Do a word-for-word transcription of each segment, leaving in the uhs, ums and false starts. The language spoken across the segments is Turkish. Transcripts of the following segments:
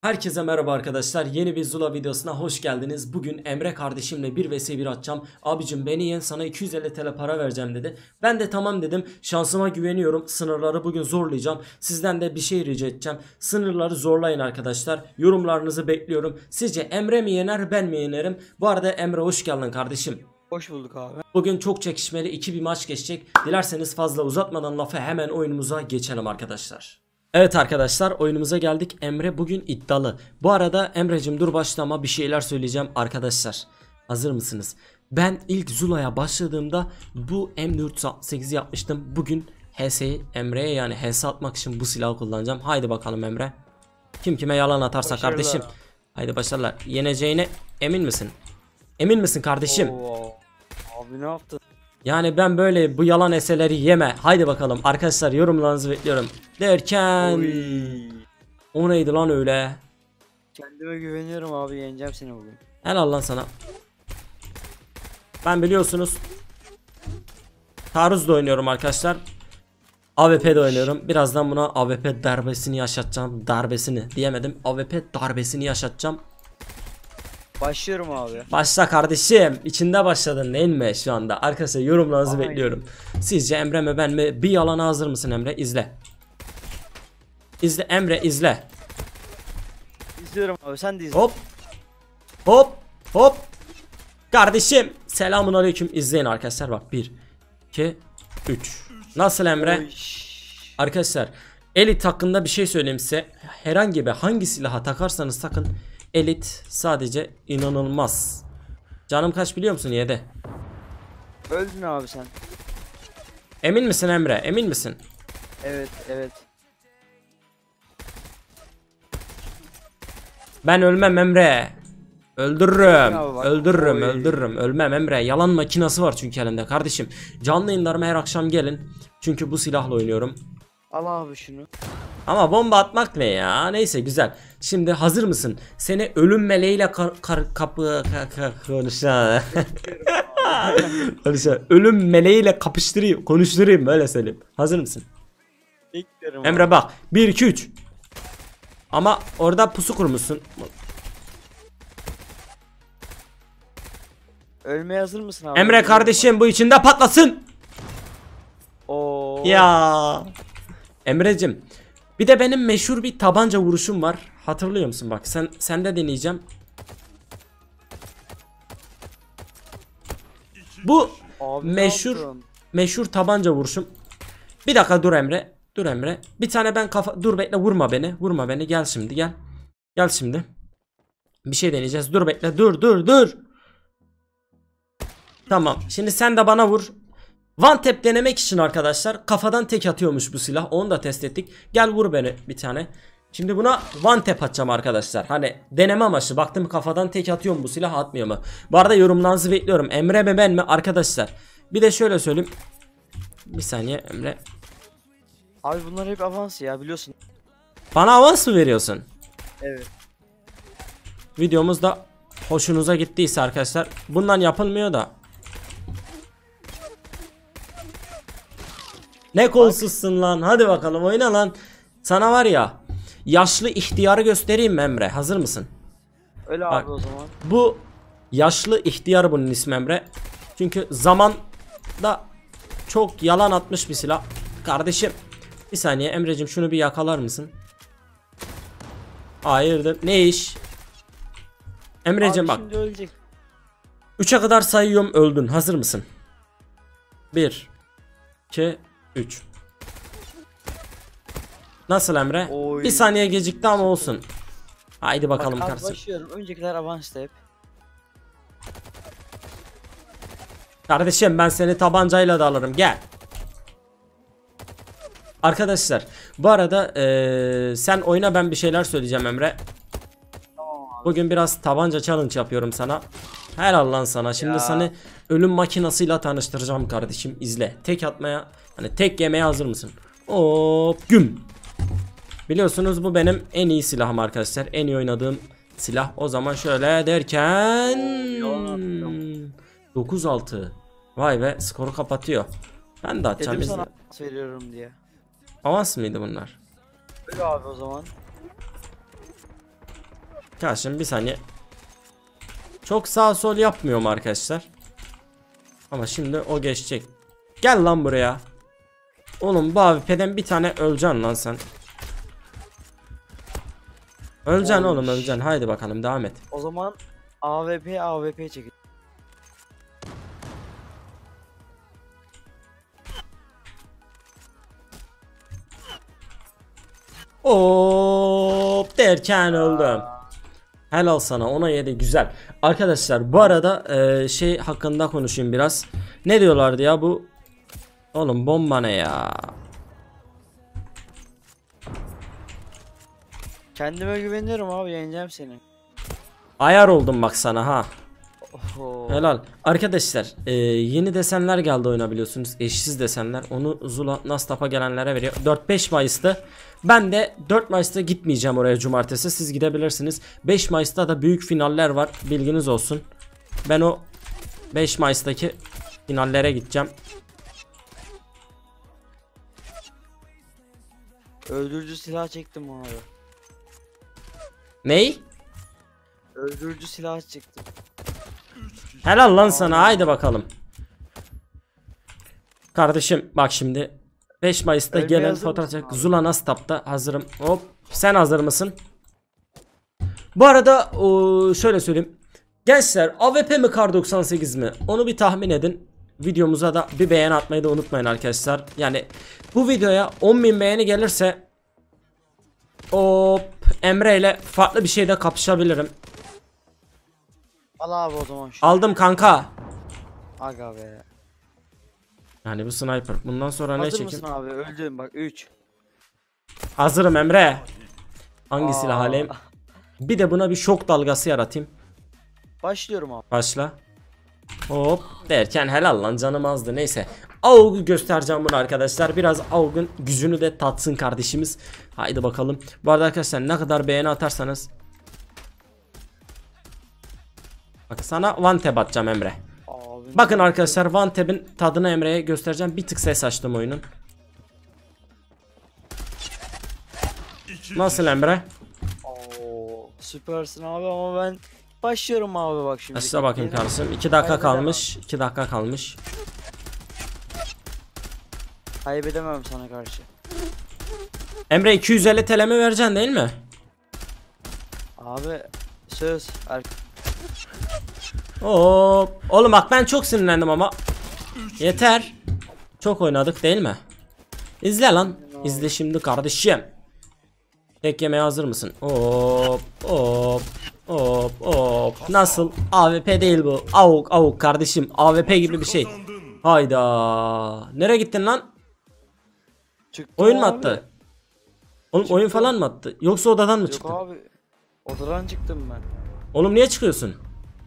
Herkese merhaba arkadaşlar, yeni bir Zula videosuna hoş geldiniz. Bugün Emre kardeşimle bir vs bir atacağım. Abicim beni yen, sana iki yüz elli TL para vereceğim dedi. Ben de tamam dedim, şansıma güveniyorum. Sınırları bugün zorlayacağım. Sizden de bir şey rica edeceğim. Sınırları zorlayın arkadaşlar. Yorumlarınızı bekliyorum. Sizce Emre mi yener, ben mi yenerim? Bu arada Emre hoş geldin kardeşim. Hoş bulduk abi. Bugün çok çekişmeli iki bir maç geçecek. Dilerseniz fazla uzatmadan lafı hemen oyunumuza geçelim arkadaşlar. Evet arkadaşlar, oyunumuza geldik. Emre bugün iddialı. Bu arada Emre'cim dur başlama, bir şeyler söyleyeceğim arkadaşlar. Hazır mısınız? Ben ilk Zula'ya başladığımda bu M dört yüz altmış sekizi yapmıştım. Bugün H S'yi Emre'ye, yani H S atmak için bu silahı kullanacağım. Haydi bakalım Emre. Kim kime yalan atarsa Başarılar. kardeşim. Haydi başarılar. Yeneceğine emin misin? Emin misin kardeşim? Oo, abi ne yaptın? Yani ben böyle bu yalan eserleri yeme. Haydi bakalım arkadaşlar, yorumlarınızı bekliyorum. Derken Oy. o neydi lan öyle? Kendime güveniyorum abi, yeneceğim seni bugün. Helal lan sana. Ben biliyorsunuz taarruz da oynuyorum arkadaşlar. A W P de oynuyorum. Birazdan buna A W P darbesini yaşatacağım. Darbesini diyemedim. A W P darbesini yaşatacağım. Başlıyorum abi. Başla kardeşim. İçinde başladın değil mi şu anda? Arkadaşlar yorumlarınızı Aynen. bekliyorum. Sizce Emre mi ben mi? Bir yalana hazır mısın Emre? İzle. İzle Emre, izle. İzliyorum abi, sen de izle. Hop. Hop. Hop. Kardeşim. Selamun aleyküm. İzleyin arkadaşlar, bak. bir iki üç. Nasıl Emre? Oy. Arkadaşlar elit hakkında bir şey söyleyeyim size. Herhangi bir hangi silaha takarsanız takın, elit sadece inanılmaz. Canım kaç biliyor musun? yedi. Öldün abi sen. Emin misin Emre? Emin misin? Evet evet. Ben ölmem Emre. Öldürürüm. Abi bak. Öldürürüm, Oy. öldürürüm. Ölmem Emre. Yalan makinası var çünkü elimde kardeşim. Canlı yayınlarıma her akşam gelin. Çünkü bu silahla oynuyorum. Al abi şunu. Ama bomba atmak ne ya? Neyse, güzel. Şimdi hazır mısın? Seni ölüm meleğiyle kar, kar, kapı konuşa. Konuşa. Ölüm meleğiyle kapıştırayım, konuşturayım, böyle söyleyeyim. Hazır mısın? Bekliyorum Emre abi. bak. bir iki üç. Ama orada pusu kurmuşsun. Ölmeye hazır mısın abi? Emre kardeşim, bu içinde patlasın. Oo. Ya. Emrecim. Bir de benim meşhur bir tabanca vuruşum var. Hatırlıyor musun? Bak sen sende deneyeceğim. Bu Abi ne meşhur yaptın? meşhur tabanca vuruşum. Bir dakika dur Emre. Dur Emre. Bir tane ben kafa, dur bekle, vurma beni. Vurma beni. Gel şimdi, gel. Gel şimdi. Bir şey deneyeceğiz. Dur bekle. Dur dur dur. Tamam. Şimdi sen de bana vur. One tap denemek için arkadaşlar, kafadan tek atıyormuş bu silah. Onu da test ettik. Gel vur beni bir tane. Şimdi buna one tap atacağım arkadaşlar. Hani deneme amaçlı. Baktım kafadan tek atıyor mu bu silah, atmıyor mu? Bu arada yorumlarınızı bekliyorum. Emre mi ben mi arkadaşlar? Bir de şöyle söyleyeyim. Bir saniye Emre. Abi bunlar hep avans ya, biliyorsun. Bana avans mı veriyorsun? Evet. Videomuz da hoşunuza gittiyse arkadaşlar. Bundan yapılmıyor da. Ne kolsuzsun lan. Hadi bakalım oyna lan. Sana var ya, yaşlı ihtiyarı göstereyim mi Emre? Hazır mısın? Öyle Bak. abi o zaman. Bu yaşlı ihtiyar, bunun ismi Emre. Çünkü zamanda çok yalan atmış bir silah. Kardeşim bir saniye Emrecim, şunu bir yakalar mısın? Hayırdır, ne iş? Emrecim Abi bak, şimdi ölecek. üçe kadar sayıyorum, öldün. Hazır mısın? bir iki üç. Nasıl Emre? Oy. Bir saniye gecikti ama olsun. Haydi bakalım Bak abi kardeşim. başlıyorum. Öncekiler avans hep. Kardeşim ben seni tabancayla da alırım, gel. Arkadaşlar bu arada ee, sen oyna, ben bir şeyler söyleyeceğim Emre. Tamam abi. Bugün biraz tabanca challenge yapıyorum sana. Helal lan sana. Şimdi Ya. seni ölüm makinasıyla tanıştıracağım kardeşim, izle. Tek atmaya, hani tek yemeye hazır mısın? Hop güm. Biliyorsunuz bu benim en iyi silahım arkadaşlar. En iyi oynadığım silah. O zaman şöyle derken dokuz altı. Vay be, skoru kapatıyor. Ben de atacağım. Dedim Biz... sana avans veriyorum diye. Avans mıydı bunlar? Öyle abi o zaman. Karşım bir saniye. Çok sağ sol yapmıyorum arkadaşlar. Ama şimdi o geçecek. Gel lan buraya. Oğlum bu A W P'den bir tane öleceksin lan sen. Öleceksin Olmuş. oğlum, öleceksin. Haydi bakalım devam et. O zaman A W P A W P çekin. Hop derken öldüm. Helal sana, ona yedi, güzel. Arkadaşlar bu arada e, şey hakkında konuşayım biraz. Ne diyorlardı ya bu? Oğlum bomba ne ya? Kendime güveniyorum abi, yeneceğim seni. Ayar oldum bak sana ha. Oho. Helal. Arkadaşlar e, yeni desenler geldi oyuna, biliyorsunuz. Eşsiz desenler. Onu Zula Nastap'a gelenlere veriyor. dört beş Mayıs'ta. Ben de dört Mayıs'ta gitmeyeceğim oraya cumartesi. Siz gidebilirsiniz. beş Mayıs'ta da büyük finaller var. Bilginiz olsun. Ben o beş Mayıs'taki finallere gideceğim. Öldürücü silah çektim abi. Ney? Öldürücü silah çektim. Helal lan sana, haydi bakalım. Kardeşim bak şimdi beş Mayıs'ta Ölmeye gelen hazır fotoğraf mısın çek. abi? Zula Nastap'ta hazırım. Hop, sen hazır mısın? Bu arada o, şöyle söyleyeyim. Gençler, A W P mi Kar doksan sekiz mi? Onu bir tahmin edin. Videomuza da bir beğeni atmayı da unutmayın arkadaşlar. Yani bu videoya on bin beğeni gelirse hop Emre ile farklı bir şeyde kapışabilirim. Al abi o zaman şu. Aldım kanka. Aga be. Yani bu sniper. Bundan sonra ne Hazır çekeyim? mısın abi? Öldüm bak, üç. Hazırım Emre. Hangi Aa. silah alayım? Bir de buna bir şok dalgası yaratayım. Başlıyorum abi. Başla. Hop derken helal lan, canım azdı, neyse. A W P'u göstereceğim bunu arkadaşlar. Biraz A W P'un gücünü de tatsın kardeşimiz. Haydi bakalım. Bu arada arkadaşlar ne kadar beğeni atarsanız. Bak sana one tap atacağım Emre. Abi, Bakın arkadaşlar, one tap'in tadını Emre'ye göstereceğim. Bir tık ses açtım oyunun. Nasıl Emre? Oo, süpersin abi ama ben başlıyorum abi bak şimdi. Başla bakayım Yine- kardeşim. iki dakika Kaybedemem. kalmış. iki dakika kalmış. Kaybedemem sana karşı. Emre iki yüz elli T L mi vereceksin değil mi? Abi söz. Er- Hop. Oğlum bak ben çok sinirlendim ama. Yeter. Çok oynadık değil mi? İzle lan. İzle şimdi kardeşim. Tek yemeye hazır mısın? Hop hop hop hop. Nasıl? A W P değil bu. Avuk avuk kardeşim. A W P gibi bir şey. Hayda. Nereye gittin lan? Çıktım Oyun mu abi. attı? Oğlum oyun falan mı attı? Yoksa odadan mı Yok çıktın? abi. Odadan çıktım ben. Oğlum niye çıkıyorsun?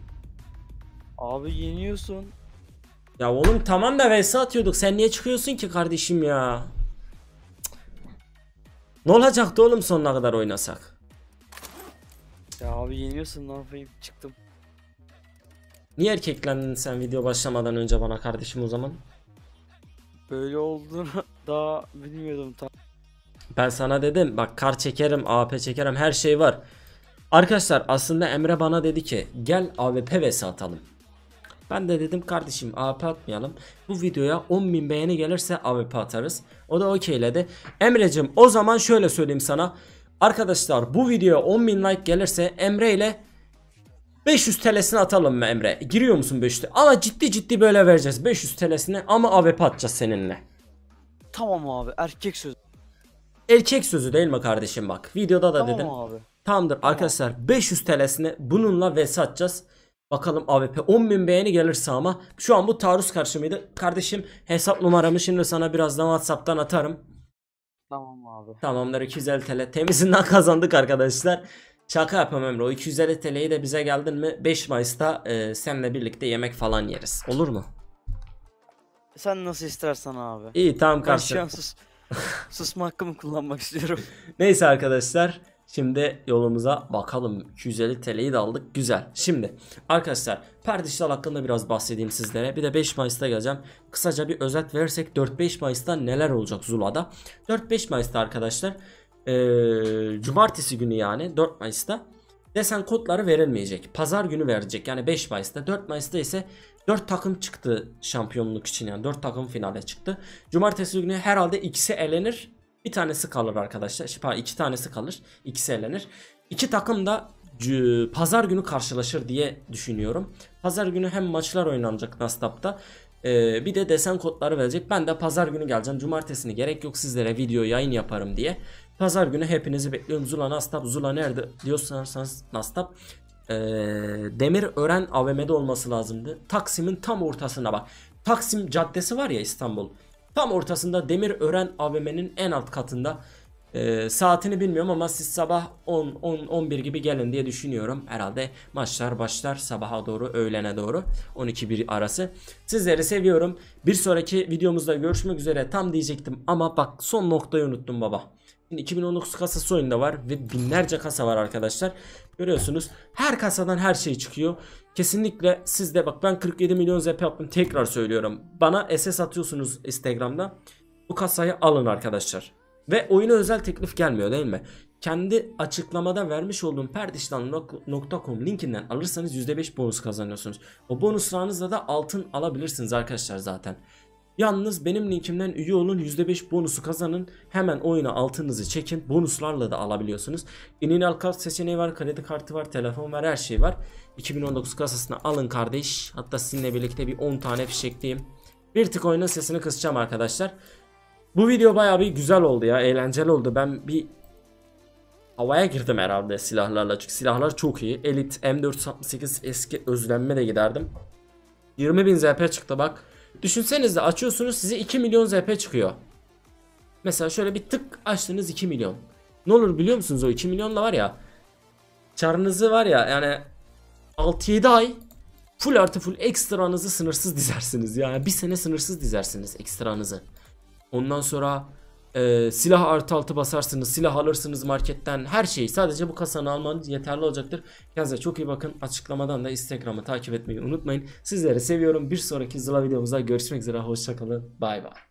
Abi yeniyorsun. Ya oğlum tamam da vs atıyorduk. Sen niye çıkıyorsun ki kardeşim ya? Cık. Ne olacaktı oğlum sonuna kadar oynasak? Ya abi yeniyorsun, ne yapayım, çıktım. Niye erkeklendin sen video başlamadan önce bana kardeşim o zaman? Böyle olduğunu daha bilmiyordum tam. Ben sana dedim bak, kar çekerim, A W P çekerim, her şey var. Arkadaşlar aslında Emre bana dedi ki gel A W P vs atalım. Ben de dedim kardeşim A W P atmayalım. Bu videoya on bin beğeni gelirse A W P atarız. O da okeyledi. Emre'cim o zaman şöyle söyleyeyim sana. Arkadaşlar bu videoya on bin like gelirse Emre ile beş yüz T L'sini atalım mı Emre? Giriyor musun beş yüz T L? Ama ciddi ciddi böyle vereceğiz beş yüz T L'sini ama A W P atacağız seninle. Tamam abi, erkek söz. Erkek sözü değil mi kardeşim bak. Videoda da Tamam dedim. abi. Tamamdır arkadaşlar, beş yüz T L'sini bununla vs atacağız. Bakalım A W P on bin beğeni gelirse ama şu an bu taarruz karşımıydı. Kardeşim hesap numaramı şimdi sana birazdan WhatsApp'tan atarım. Tamam abi. Tamamdır, iki yüz elli T L temizinden kazandık arkadaşlar. Şaka yapamam Emre, o iki yüz elli T L'yi de bize geldin mi beş Mayıs'ta e, seninle birlikte yemek falan yeriz. Olur mu? Sen nasıl istersen abi. İyi tamam Ben şu kardeşim. an sus susma hakkımı kullanmak istiyorum. Neyse arkadaşlar, şimdi yolumuza bakalım. iki yüz elli T L'yi de aldık, güzel. Şimdi arkadaşlar Perdiştal hakkında biraz bahsedeyim sizlere. Bir de beş Mayıs'ta geleceğim. Kısaca bir özet verirsek dört beş Mayıs'ta neler olacak Zula'da? dört beş Mayıs'ta arkadaşlar ee, cumartesi günü, yani dört Mayıs'ta desen kodları verilmeyecek. Pazar günü verecek. Yani beş Mayıs'ta. dört Mayıs'ta ise dört takım çıktı şampiyonluk için, yani dört takım finale çıktı. Cumartesi günü herhalde ikisi elenir. Bir tanesi kalır arkadaşlar. Pardon, iki tanesi kalır. İkisi elenir. İki takım da pazar günü karşılaşır diye düşünüyorum. Pazar günü hem maçlar oynanacak Nastap'ta. Ee, bir de desen kodları verecek. Ben de pazar günü geleceğim. Cumartesini gerek yok, sizlere video yayın yaparım diye. Pazar günü hepinizi bekliyorum. Zula Nastap. Zula nerede diyorsanız Nastap. Ee, Demirören A V M'de olması lazımdı. Taksim'in tam ortasına bak. Taksim Caddesi var ya, İstanbul. Tam ortasında Demirören A V M'nin en alt katında. Ee, saatini bilmiyorum ama siz sabah on on bir gibi gelin diye düşünüyorum. Herhalde maçlar başlar sabaha doğru, öğlene doğru, on iki bir arası. Sizleri seviyorum. Bir sonraki videomuzda görüşmek üzere. Tam diyecektim ama bak son noktayı unuttum baba. Şimdi iki bin on dokuz kasası oyunda var ve binlerce kasa var arkadaşlar. Görüyorsunuz, her kasadan her şey çıkıyor. Kesinlikle siz de bak, ben kırk yedi milyon Z P yaptım, tekrar söylüyorum. Bana S S atıyorsunuz Instagram'da. Bu kasayı alın arkadaşlar. Ve oyuna özel teklif gelmiyor değil mi? Kendi açıklamada vermiş olduğum perdiştan nokta com linkinden alırsanız yüzde beş bonus kazanıyorsunuz. O bonuslarınızla da altın alabilirsiniz arkadaşlar zaten. Yalnız benim linkimden üye olun, yüzde beş bonusu kazanın. Hemen oyuna altınızı çekin. Bonuslarla da alabiliyorsunuz. İninal kart seçeneği var, kredi kartı var, telefon var, her şey var. iki bin on dokuz kasasını alın kardeş. Hatta sizinle birlikte bir on tane fişekleyeyim. Bir tık oyunun sesini kısacağım arkadaşlar. Bu video bayağı bir güzel oldu ya, eğlenceli oldu. Ben bir havaya girdim herhalde silahlarla, çünkü silahlar çok iyi. Elite M dört altmış sekiz eski özlenme de giderdim. yirmi bin Z P çıktı bak. Düşünsenize, açıyorsunuz, size iki milyon Z P çıkıyor. Mesela şöyle bir tık açtınız, iki milyon. Ne olur biliyor musunuz, o iki milyonla var ya, çarınızı var ya yani altı yedi ay full artı full ekstranızı sınırsız dizersiniz. Yani bir sene sınırsız dizersiniz ekstranızı. Ondan sonra e, silah artı altı basarsınız, silah alırsınız marketten, her şeyi sadece bu kasanı almanız yeterli olacaktır. Kendinize çok iyi bakın. Açıklamadan da Instagram'ı takip etmeyi unutmayın. Sizleri seviyorum. Bir sonraki Zula videomuzda görüşmek üzere. Hoşçakalın. Bay bay.